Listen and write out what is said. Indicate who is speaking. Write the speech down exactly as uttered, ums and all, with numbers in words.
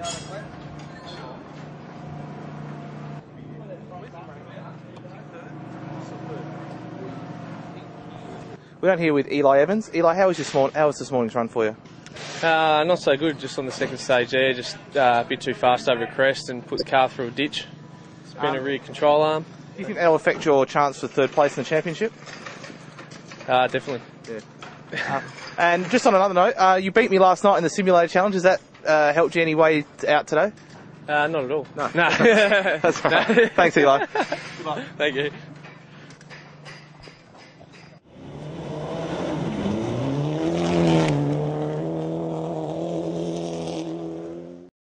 Speaker 1: We're out here with Eli Evans. Eli, how was this morning? How was this morning's run for you?
Speaker 2: Uh, not so good, just on the second stage there, just uh, a bit too fast over a crest and put the car through a ditch. It's been um, a rear control arm.
Speaker 1: Do you think that'll affect your chance for third place in the championship?
Speaker 2: Uh, definitely.
Speaker 1: Yeah. uh, and just on another note, uh, you beat me last night in the simulator challenge. Has that uh, helped you any way out today?
Speaker 2: Uh, not at all.
Speaker 1: No.
Speaker 2: No.
Speaker 1: That's right.
Speaker 2: No.
Speaker 1: Thanks, Eli.
Speaker 2: Thank you.